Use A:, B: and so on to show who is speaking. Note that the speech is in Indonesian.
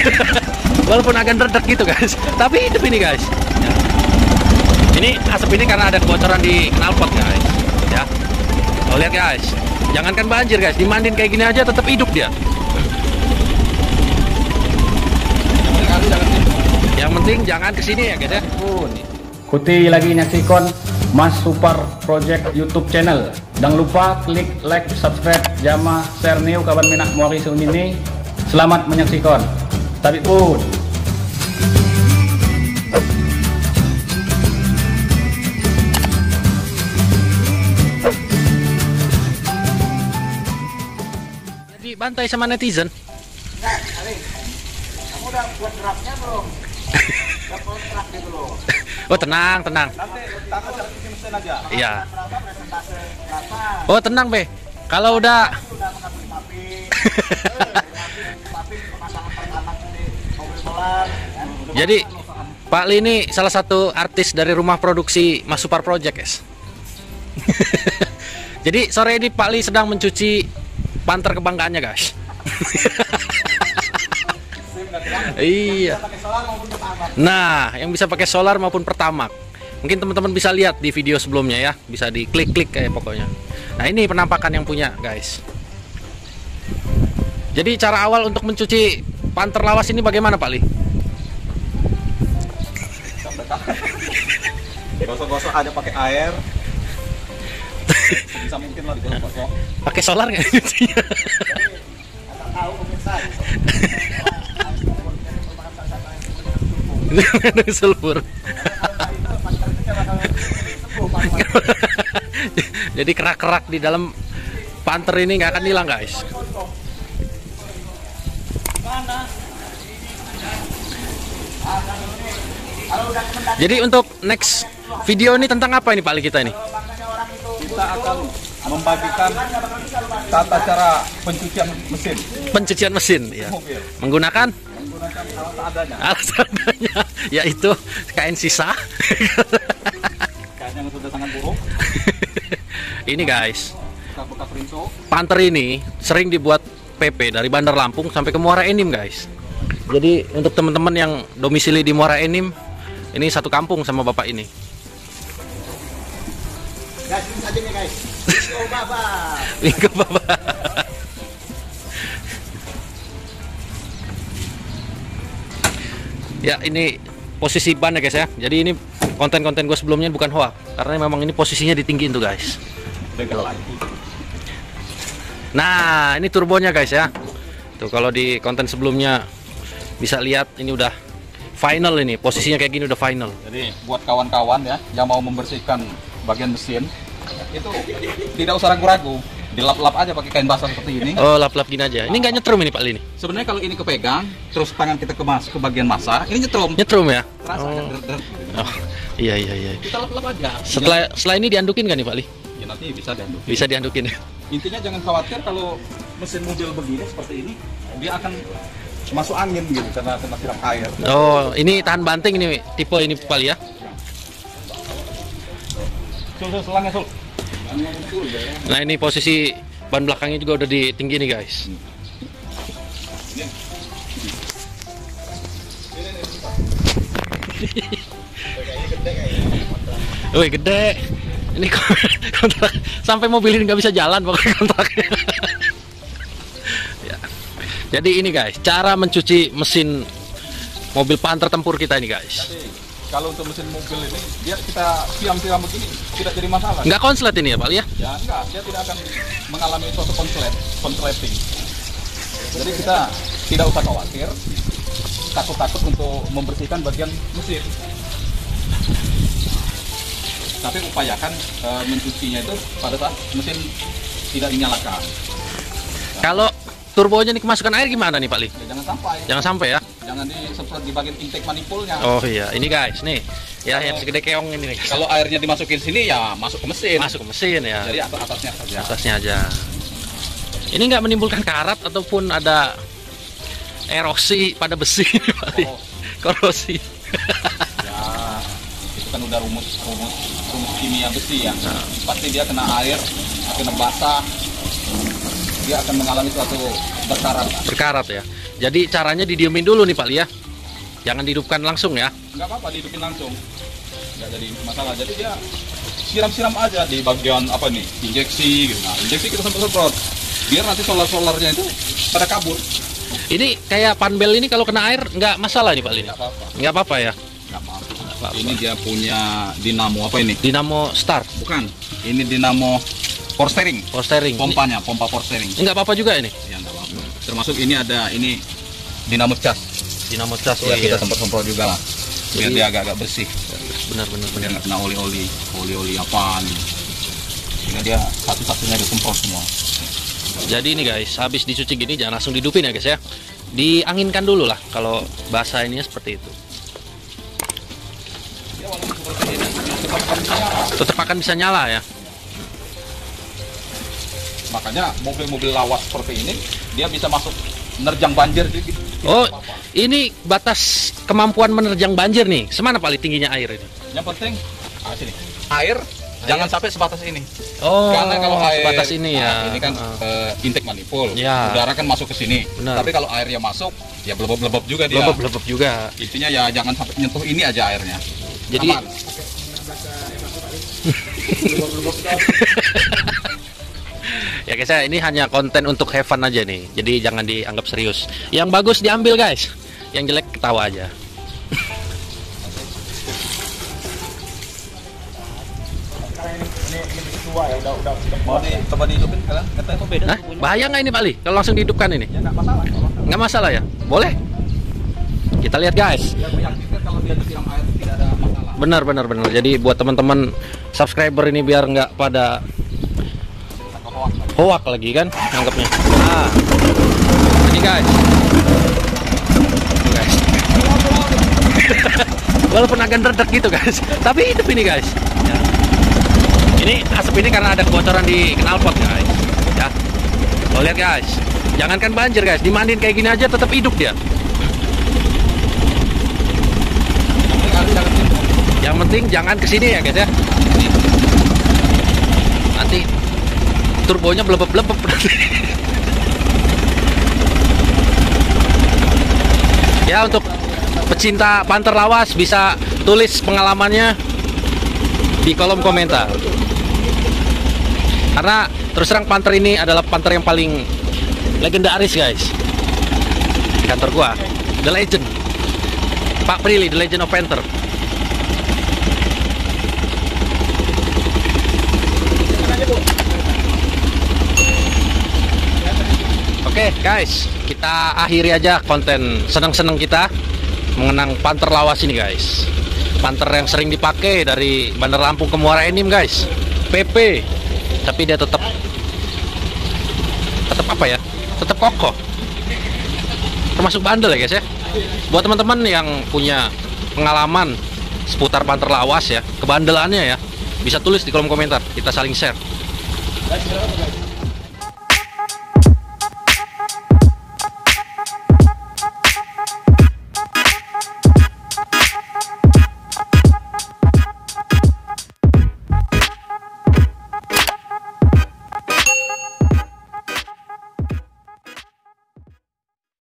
A: Walaupun agak redek gitu guys, tapi hidup ini guys. Ya. Ini asap ini karena ada kebocoran di knalpot guys. Ya, oh, lihat guys, jangankan banjir guys, dimandiin kayak gini aja tetap hidup dia. Yang penting jangan kesini ya guys ya.
B: Kuti lagi nyaksikan Mas Super Project YouTube channel. Jangan lupa klik like, subscribe, jama, share new kawan minak muari sumini. Selamat menyaksikan. Tapi pun.
A: Jadi bantai sama netizen.
C: Kamu udah buat draftnya belum? Udah kontrak gitu loh.
A: Oh tenang, tenang.
C: Nanti tangan servis mesin aja.
A: Iya.
C: Berapa presentase berapa?
A: Oh tenang be. Kalau udah
C: Udah mengambil papi pemasangan pertamax di mobil solar.
A: jadi Pak Li ini salah satu artis dari rumah produksi Mas Super Project guys. Jadi sore ini Pak Li sedang mencuci Panther kebanggaannya guys. Iya. Nah, yang bisa pakai solar maupun pertamax. Mungkin teman-teman bisa lihat di video sebelumnya ya, bisa diklik-klik kayak pokoknya. Nah, ini penampakan yang punya, guys. Jadi cara awal untuk mencuci Panther lawas ini bagaimana, Pak Li?
C: Gosok-gosok aja pakai air. Bisa mungkin lah digosok-gosok.
A: Pakai solar nggak nyucinya?
C: Enggak tahu pemirsa.
A: Sulfur. Jadi kerak-kerak di dalam Panther ini nggak akan hilang guys. Jadi untuk next video ini tentang apa ini Pak Li kita ini?
C: Kita akan membagikan tata cara pencucian mesin.
A: Pencucian mesin ya. Menggunakan
C: Alat seadanya.
A: alat seadanya, yaitu kain sisa.
C: Kain yang sudah sangat buruk.
A: Ini guys,
C: Bekas rinso.
A: Panther ini sering dibuat PP dari Bandar Lampung sampai ke Muara Enim guys. Jadi untuk teman-teman yang domisili di Muara Enim, ini satu kampung sama bapak ini.
C: Guys, ini saja nih guys. Oh bapak.
A: Lingkup bapak. Ya ini posisi ban ya guys ya. Jadi ini konten-konten gue sebelumnya bukan hoax, karena memang ini posisinya ditinggiin tuh guys. Nah ini turbonya guys ya. Tuh kalau di konten sebelumnya bisa lihat ini udah final, ini posisinya kayak gini udah final.
C: Jadi buat kawan-kawan ya yang mau membersihkan bagian mesin itu tidak usah ragu-ragu, dilap-lap aja pakai kain basah seperti ini.
A: Oh lap-lap gini aja. Ini nggak nyetrum ini Pak Li ini?
C: Sebenarnya kalau ini kepegang, terus tangan kita ke bagian masa, ini nyetrum.
A: Nyetrum ya?
C: Terasa agak
A: Oh.
C: der-der gitu.
A: Oh iya iya iya.
C: Kita lap-lap aja.
A: Setelah ini diandukin kan nih Pak Li?
C: Ya nanti bisa diaduk.
A: Bisa diandukin ya?
C: Intinya jangan khawatir kalau mesin mobil begini seperti ini, dia akan masuk angin gitu karena kena siram air.
A: Oh ini tahan banting ini tipe ini Pak Li ya?
C: Sul, selangnya sul.
A: Nah ini posisi ban belakangnya juga udah di tinggi nih guys. Wih gede. Ini kontrak sampai mobil ini nggak bisa jalan pokoknya kontraknya. Ya. Jadi ini guys, cara mencuci mesin mobil Panther tempur kita ini guys.
C: Kalau untuk mesin mobil ini, dia kita siram-siram begini tidak jadi masalah.
A: Nggak konslet ini ya Pak Li ya?
C: Ya enggak, dia tidak akan mengalami suatu konsleting. Jadi kita tidak usah khawatir, takut-takut untuk membersihkan bagian mesin. Tapi upayakan mencucinya itu pada saat mesin tidak dinyalakan.
A: Kalau turbonya nih kemasukan air gimana nih Pak Li?
C: Ya, jangan sampai.
A: Jangan sampai ya?
C: Jangan disemprot di bagian intake manifoldnya.
A: Oh iya, ini guys, nih ya yang segede keong ini nih.
C: Kalau airnya dimasukin sini ya masuk ke mesin.
A: Masuk ke mesin ya.
C: Jadi atasnya saja.
A: Atasnya aja. Ini nggak menimbulkan karat ataupun ada erosi pada besi, Pak Li?
C: Oh.
A: Korosi.
C: Ya, itu kan udah rumus kimia besi ya. Pasti dia kena air, kena basah, dia akan mengalami suatu berkarat.
A: Berkarat ya. Jadi caranya didiemin dulu nih Pak Li ya. Jangan dihidupkan langsung ya.
C: Nggak apa-apa dihidupin langsung. Nggak jadi masalah. Jadi dia siram-siram aja di bagian apa nih? Injeksi gitu. Nah, injeksi kita semprot-semprot. Biar nanti solar-solarnya itu pada kabur.
A: Ini kayak panbel ini kalau kena air nggak masalah nih Pak Li?
C: Nggak apa-apa.
A: Nggak apa-apa ya?
C: Nggak apa-apa. Ini dia punya dinamo apa ini?
A: Dinamo start.
C: Bukan. Ini dinamo power steering.
A: Power steering.
C: Pompanya, pompa power steering.
A: Ini nggak apa-apa juga ini?
C: Ya nggak apa-apa. Termasuk ini ada ini dinamo cas.
A: Dinamo cas.
C: Ya, kita semprot-semprot juga lah. Biar
A: Jadi-
C: dia agak-agak bersih.
A: Benar.
C: Biar nggak kena oli-oli apaan. Ini dia satu-satunya disemprot semua.
A: Jadi ini guys, habis dicuci gini jangan langsung dihidupin ya guys ya. Dianginkan dulu lah kalau bahasa ini seperti itu.
C: Ya walaupun seperti ini
A: Tetap akan bisa nyala ya.
C: makanya mobil-mobil lawas seperti ini dia bisa masuk menerjang banjir gitu.
A: Oh, ini batas kemampuan menerjang banjir nih. Semana Pak Li tingginya air ini?
C: Yang penting sini. Air jangan sampai sebatas ini.
A: Oh,
C: Karena kalau air
A: sebatas ini ya.
C: ini kan intake manifold.
A: Ya.
C: Udara kan masuk ke sini.
A: Benar.
C: Tapi kalau airnya masuk, ya belebeb-belebeb juga dia.
A: Lebep juga.
C: Intinya ya jangan sampai nyentuh ini aja airnya.
A: Jadi
C: Aman.
A: ya guys ya, ini hanya konten untuk have fun aja nih. Jadi jangan dianggap serius. Yang bagus diambil guys. Yang jelek ketawa aja.
C: Coba dihidupin kalian. Katanya kok beda.
A: Nah, bahaya nggak ini Pak Li? Kalau langsung dihidupkan ini?
C: Ya nggak masalah.
A: Nggak masalah ya? Boleh? Kita lihat guys.
C: Ya yang pikir kalau dia disiram air tidak ada masalah.
A: Benar. Jadi buat teman-teman subscriber ini biar nggak pada hoak lagi kan anggapnya. Nah, ini guys. Tuh, guys. Walaupun agak ngeredek gitu guys, tapi hidup ini guys. Ya. Ini asap ini karena ada kebocoran di knalpot guys. Ya. Lo lihat guys. Jangankan banjir guys, dimandiin kayak gini aja tetap hidup dia. Yang penting jangan kesini ya guys ya. Nanti turbonya blebeb-blebeb nanti. Ya untuk pecinta Panther lawas bisa tulis pengalamannya di kolom komentar. Karena terus terang Panther ini adalah Panther yang paling legendaris guys. Di kantor gua, The Legend. Pak Prilly, The Legend of Panther. Oke guys, kita akhiri aja konten seneng-seneng kita mengenang Panther lawas ini guys. Panther yang sering dipakai dari Bandar Lampung ke Muara Enim guys. PP, tapi dia tetap apa ya? Tetap kokoh. Termasuk bandel ya guys ya. Buat teman-teman yang punya pengalaman seputar Panther lawas ya, kebandelannya ya, bisa tulis di kolom komentar. Kita saling share.